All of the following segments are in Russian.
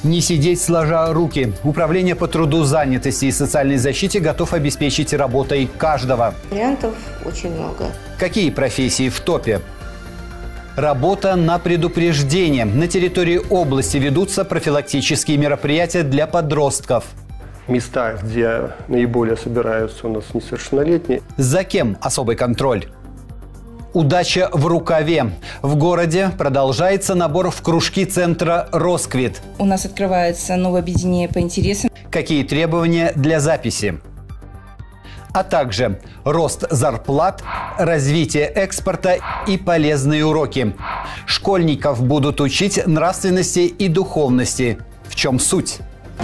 Не сидеть сложа руки. Управление по труду, занятости и социальной защите готов обеспечить работой каждого. Вариантов очень много. Какие профессии в топе? Работа на предупреждение. На территории области ведутся профилактические мероприятия для подростков. Места, где наиболее собираются у нас несовершеннолетние. За кем особый контроль? Удача в рукаве. В городе продолжается набор в кружки центра «Росквит». У нас открывается новое объединение по интересам. Какие требования для записи? А также рост зарплат, развитие экспорта и полезные уроки. Школьников будут учить нравственности и духовности. В чем суть?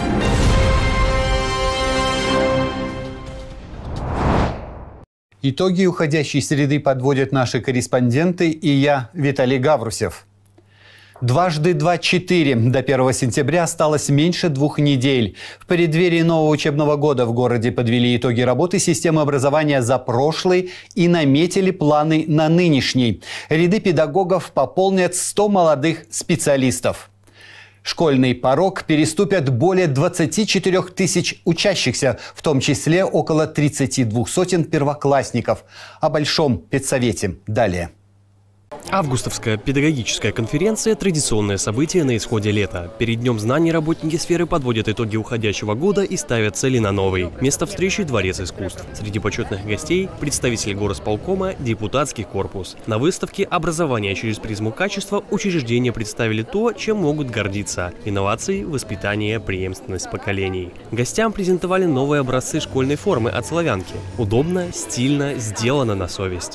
Итоги уходящей среды подводят наши корреспонденты и я, Виталий Гаврусев. Дважды 4. До 1 сентября осталось меньше 2 недель. В преддверии нового учебного года в городе подвели итоги работы системы образования за прошлый и наметили планы на нынешний. Ряды педагогов пополнят 100 молодых специалистов. Школьный порог переступят более 24 тысяч учащихся, в том числе около 32 сотен первоклассников. О Большом педсовете далее. Августовская педагогическая конференция – традиционное событие на исходе лета. Перед Днем знаний работники сферы подводят итоги уходящего года и ставят цели на новый. Место встречи – Дворец искусств. Среди почетных гостей – представители горосполкома, депутатский корпус. На выставке «Образование через призму качества» учреждения представили то, чем могут гордиться – инновации, воспитание, преемственность поколений. Гостям презентовали новые образцы школьной формы от «Славянки». Удобно, стильно, сделано на совесть.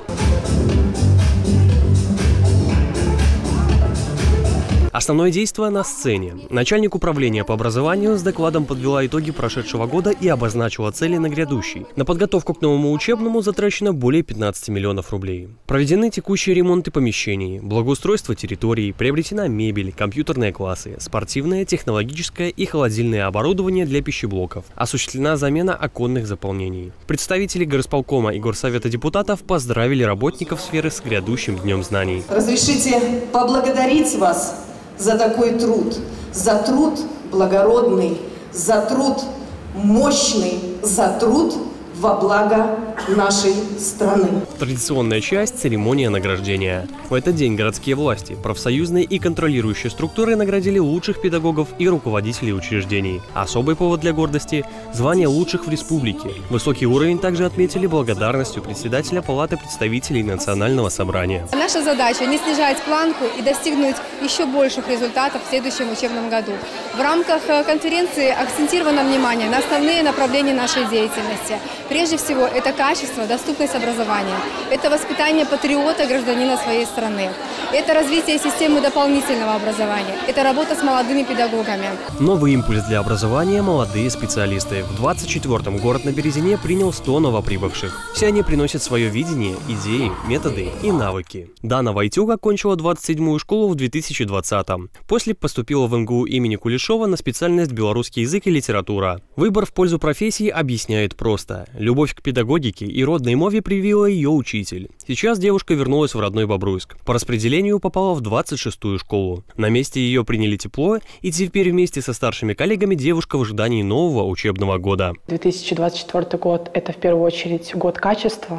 Основное действие на сцене. Начальник управления по образованию с докладом подвела итоги прошедшего года и обозначила цели на грядущий. На подготовку к новому учебному затрачено более 15 миллионов рублей. Проведены текущие ремонты помещений, благоустройство территорий, приобретена мебель, компьютерные классы, спортивное, технологическое и холодильное оборудование для пищеблоков. Осуществлена замена оконных заполнений. Представители горосполкома и горсовета депутатов поздравили работников сферы с грядущим Днем знаний. Разрешите поблагодарить вас за такой труд, за труд благородный, за труд мощный, за труд во благо нашей страны. Традиционная часть – церемония награждения. В этот день городские власти, профсоюзные и контролирующие структуры наградили лучших педагогов и руководителей учреждений. Особый повод для гордости – звание лучших в республике. Высокий уровень также отметили благодарностью председателя Палаты представителей Национального собрания. Наша задача – не снижать планку и достигнуть еще больших результатов в следующем учебном году. В рамках конференции акцентировано внимание на основные направления нашей деятельности. Прежде всего, это качество, доступность образования, это воспитание патриота, гражданина своей страны, это развитие системы дополнительного образования, это работа с молодыми педагогами. Новый импульс для образования – молодые специалисты. В 24-м город на Березине принял 100 новоприбывших. Все они приносят свое видение, идеи, методы и навыки. Дана Войтюк окончила 27-ю школу в 2020-м. После поступила в МГУ имени Кулешова на специальность белорусский язык и литература. Выбор в пользу профессии объясняет просто. Любовь к педагогике и родной мове привила ее учитель. Сейчас девушка вернулась в родной Бобруйск. По распределению попала в 26-ю школу. На месте ее приняли тепло, и теперь вместе со старшими коллегами девушка в ожидании нового учебного года. 2024 год – это в первую очередь год качества.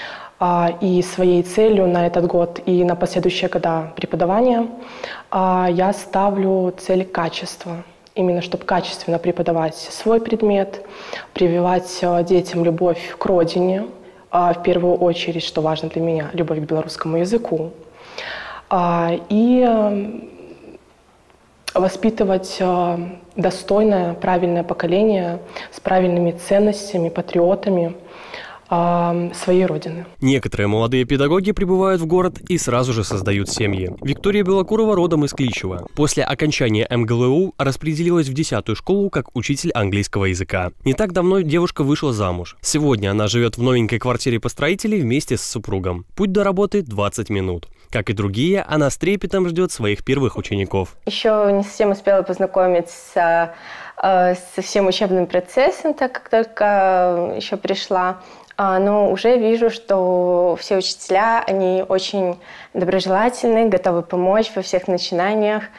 И своей целью на этот год и на последующие года преподавания я ставлю цель качества. Именно чтобы качественно преподавать свой предмет, прививать детям любовь к родине, в первую очередь, что важно для меня, любовь к белорусскому языку, и воспитывать достойное, правильное поколение с правильными ценностями, патриотами своей родины. Некоторые молодые педагоги прибывают в город и сразу же создают семьи. Виктория Белокурова родом из Кличева. После окончания МГЛУ распределилась в 10-ю школу как учитель английского языка. Не так давно девушка вышла замуж. Сегодня она живет в новенькой квартире построителей вместе с супругом. Путь до работы 20 минут. Как и другие, она с трепетом ждет своих первых учеников. Еще не совсем успела познакомиться со всем учебным процессом, так как только еще пришла. Но уже вижу, что все учителя, они очень доброжелательны, готовы помочь во всех начинаниях.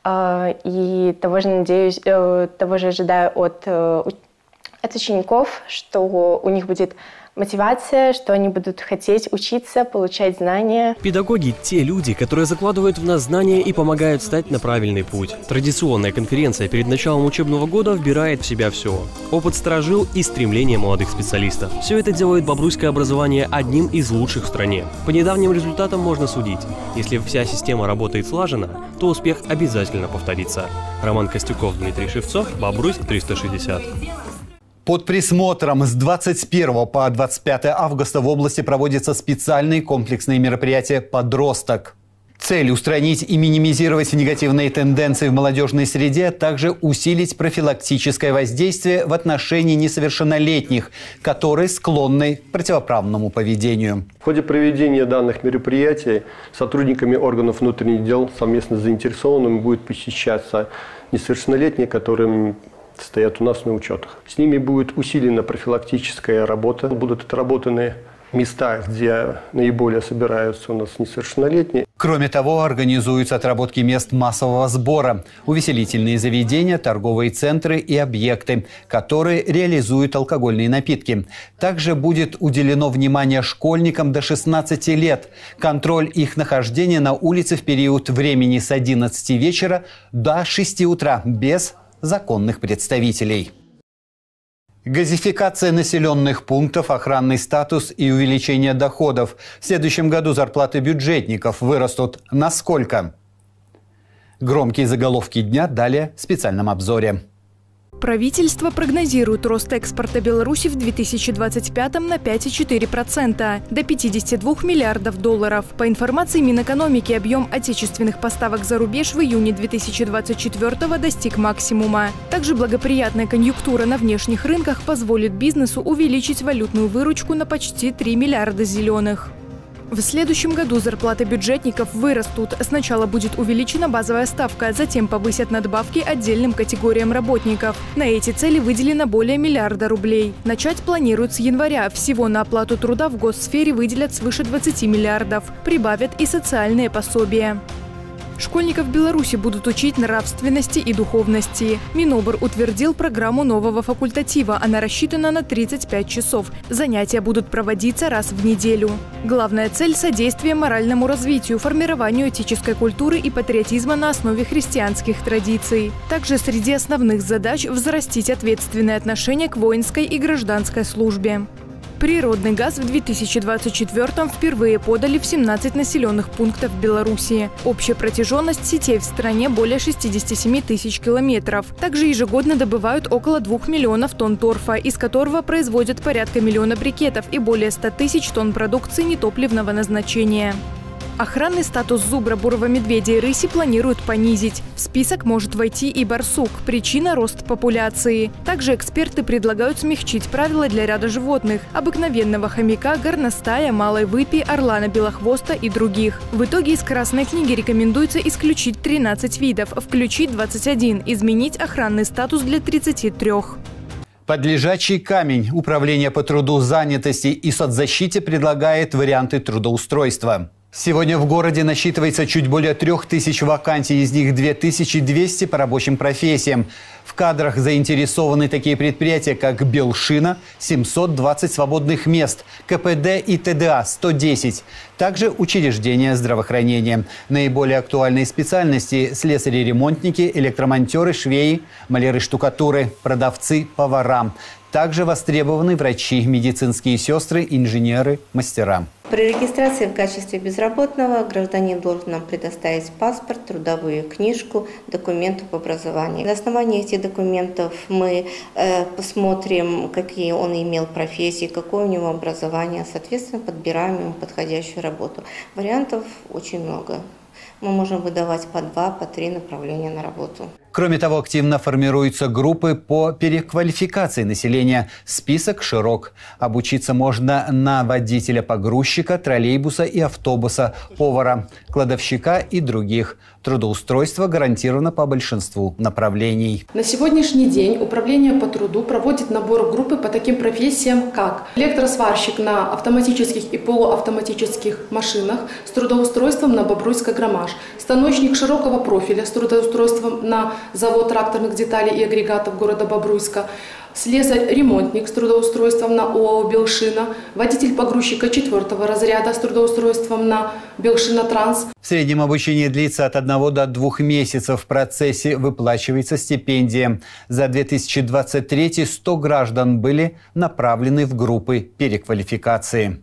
И того же надеюсь, того же ожидаю от учеников, что у них будет мотивация, что они будут хотеть учиться, получать знания. Педагоги – те люди, которые закладывают в нас знания и помогают встать на правильный путь. Традиционная конференция перед началом учебного года вбирает в себя все. Опыт старожил и стремление молодых специалистов. Все это делает бобруйское образование одним из лучших в стране. По недавним результатам можно судить. Если вся система работает слаженно, то успех обязательно повторится. Роман Костюков, Дмитрий Шевцов, Бобруйск 360. Под присмотром с 21 по 25 августа в области проводятся специальные комплексные мероприятия «Подросток». Цель – устранить и минимизировать негативные тенденции в молодежной среде, а также усилить профилактическое воздействие в отношении несовершеннолетних, которые склонны к противоправному поведению. В ходе проведения данных мероприятий сотрудниками органов внутренних дел совместно с заинтересованными будет посещаться несовершеннолетние, которые стоят у нас на учетах. С ними будет усилена профилактическая работа. Будут отработаны места, где наиболее собираются у нас несовершеннолетние. Кроме того, организуются отработки мест массового сбора, увеселительные заведения, торговые центры и объекты, которые реализуют алкогольные напитки. Также будет уделено внимание школьникам до 16 лет. Контроль их нахождения на улице в период времени с 11 вечера до 6 утра без законных представителей. Газификация населенных пунктов, охранный статус и увеличение доходов. В следующем году зарплаты бюджетников вырастут на сколько? Громкие заголовки дня далее в специальном обзоре. Правительство прогнозирует рост экспорта Беларуси в 2025 на 5,4% до 52 миллиардов долларов. По информации Минэкономики, объем отечественных поставок за рубеж в июне 2024 достиг максимума. Также благоприятная конъюнктура на внешних рынках позволит бизнесу увеличить валютную выручку на почти 3 миллиарда зеленых. В следующем году зарплаты бюджетников вырастут. Сначала будет увеличена базовая ставка, затем повысят надбавки отдельным категориям работников. На эти цели выделено более миллиарда рублей. Начать планируют с января. Всего на оплату труда в госсфере выделят свыше 20 миллиардов. Прибавят и социальные пособия. Школьников Беларуси будут учить нравственности и духовности. Минобр утвердил программу нового факультатива. Она рассчитана на 35 часов. Занятия будут проводиться раз в неделю. Главная цель – содействие моральному развитию, формированию этической культуры и патриотизма на основе христианских традиций. Также среди основных задач – взрастить ответственное отношение к воинской и гражданской службе. Природный газ в 2024-м впервые подали в 17 населенных пунктов Беларуси. Общая протяженность сетей в стране более 67 тысяч километров. Также ежегодно добывают около 2 миллионов тонн торфа, из которого производят порядка миллиона брикетов и более 100 тысяч тонн продукции нетопливного назначения. Охранный статус зубра, бурого медведя и рыси планируют понизить. В список может войти и барсук. Причина – рост популяции. Также эксперты предлагают смягчить правила для ряда животных – обыкновенного хомяка, горностая, малой выпи, орлана белохвоста и других. В итоге из Красной книги рекомендуется исключить 13 видов, включить 21, изменить охранный статус для 33. Подлежачий камень. Управление по труду, занятости и соцзащите предлагает варианты трудоустройства. Сегодня в городе насчитывается чуть более 3000 вакансий, из них 2200 по рабочим профессиям. В кадрах заинтересованы такие предприятия, как Белшина – 720 свободных мест, КПД и ТДА – 110. Также учреждения здравоохранения. Наиболее актуальные специальности – слесари-ремонтники, электромонтеры, швеи, маляры штукатуры, продавцы, повара. Также востребованы врачи, медицинские сестры, инженеры, мастера. При регистрации в качестве безработного гражданин должен нам предоставить паспорт, трудовую книжку, документы об образовании. На основании этих документов мы посмотрим, какие он имел профессии, какое у него образование. Соответственно, подбираем ему подходящую работу. Вариантов очень много. Мы можем выдавать по 2, по 3 направления на работу. Кроме того, активно формируются группы по переквалификации населения. Список широк. Обучиться можно на водителя-погрузчика, троллейбуса и автобуса, повара, кладовщика и других. Трудоустройство гарантировано по большинству направлений. На сегодняшний день Управление по труду проводит набор группы по таким профессиям, как электросварщик на автоматических и полуавтоматических машинах с трудоустройством на Бобруйск-Агромаш, станочник широкого профиля с трудоустройством на завод тракторных деталей и агрегатов города Бобруйска, слесарь-ремонтник с трудоустройством на ОАО «Белшина», водитель погрузчика 4-го разряда с трудоустройством на «Белшина-Транс». В среднем обучение длится от 1 до 2 месяцев. В процессе выплачивается стипендия. За 2023 100 граждан были направлены в группы переквалификации.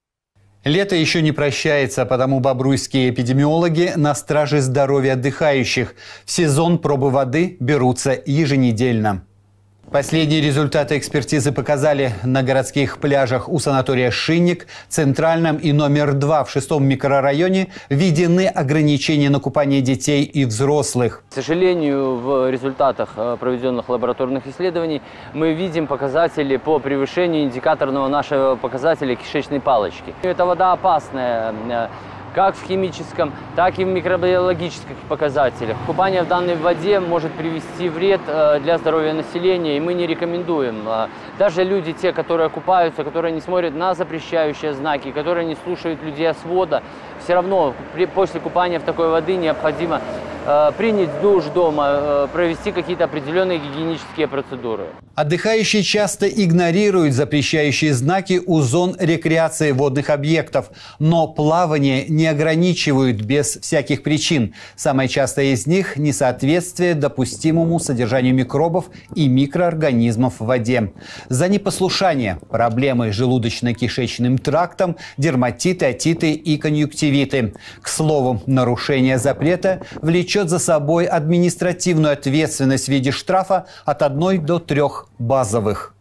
Лето еще не прощается, потому бобруйские эпидемиологи на страже здоровья отдыхающих. В сезон пробы воды берутся еженедельно. Последние результаты экспертизы показали: на городских пляжах у санатория «Шинник», Центральном и номер 2 в 6-м микрорайоне введены ограничения на купание детей и взрослых. К сожалению, в результатах проведенных лабораторных исследований мы видим показатели по превышению индикаторного нашего показателя кишечной палочки. Эта вода опасная как в химическом, так и в микробиологических показателях. Купание в данной воде может привести вред для здоровья населения, и мы не рекомендуем. Даже люди, те, которые купаются, которые не смотрят на запрещающие знаки, которые не слушают людей о свода, все равно после купания в такой воды необходимо принять душ дома, провести какие-то определенные гигиенические процедуры. Отдыхающие часто игнорируют запрещающие знаки у зон рекреации водных объектов, но плавание не ограничивают без всяких причин. Самая частая из них – несоответствие допустимому содержанию микробов и микроорганизмов в воде. За непослушание – проблемы с желудочно-кишечным трактом, дерматиты, отиты и конъюнктивиты. К слову, нарушение запрета влечет за собой административную ответственность в виде штрафа от 1 до 3 базовых.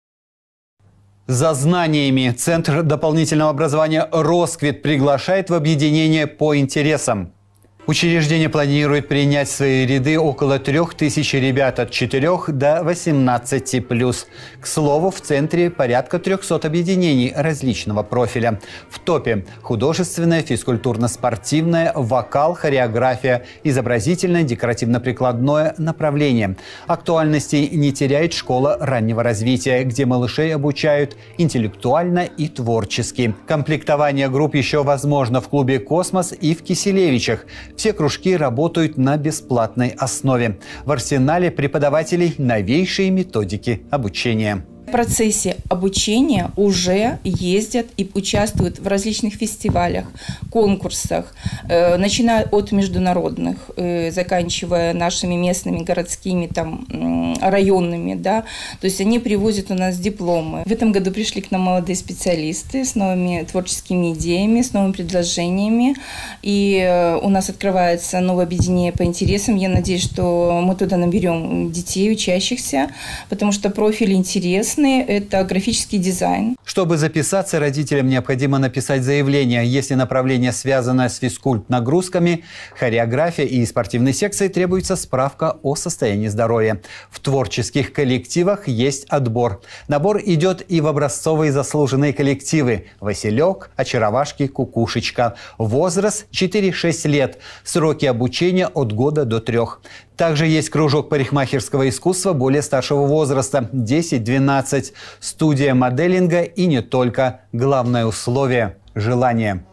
За знаниями Центр дополнительного образования «Росквит» приглашает в объединение по интересам. Учреждение планирует принять в свои ряды около 3000 ребят от 4 до 18+. К слову, в центре порядка 300 объединений различного профиля. В топе художественное, физкультурно-спортивное, вокал, хореография, изобразительное, декоративно-прикладное направление. Актуальности не теряет школа раннего развития, где малышей обучают интеллектуально и творчески. Комплектование групп еще возможно в клубе «Космос» и в Киселевичах. Все кружки работают на бесплатной основе. В арсенале преподавателей новейшие методики обучения. В процессе обучения уже ездят и участвуют в различных фестивалях, конкурсах, начиная от международных, заканчивая нашими местными, городскими, районными. Да? То есть они привозят у нас дипломы. В этом году пришли к нам молодые специалисты с новыми творческими идеями, с новыми предложениями. И у нас открывается новое объединение по интересам. Я надеюсь, что мы туда наберем детей, учащихся, потому что профиль интересный. Это графический дизайн. Чтобы записаться, родителям необходимо написать заявление. Если направление связано с физкульт-нагрузками, хореография и спортивной секцией, требуется справка о состоянии здоровья. В творческих коллективах есть отбор. Набор идет и в образцовые заслуженные коллективы: «Василек», «Очаровашки», «Кукушечка». Возраст 4-6 лет. Сроки обучения от года до 3. Также есть кружок парикмахерского искусства более старшего возраста – 10-12, студия моделинга и не только. Главное условие – желание.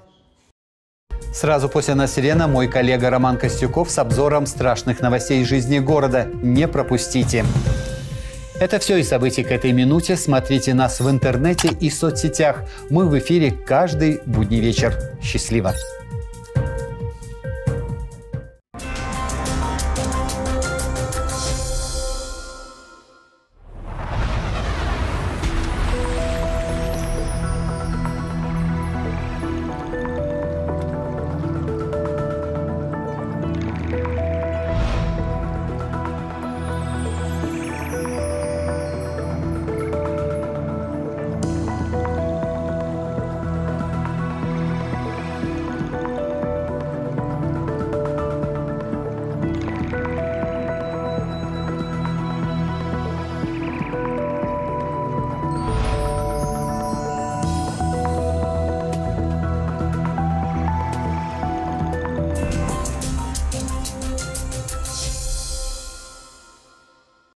Сразу после нас «Сирена» мой коллега Роман Костюков с обзором страшных новостей из жизни города. Не пропустите! Это все из событий к этой минуте. Смотрите нас в интернете и соцсетях. Мы в эфире каждый будний вечер. Счастливо!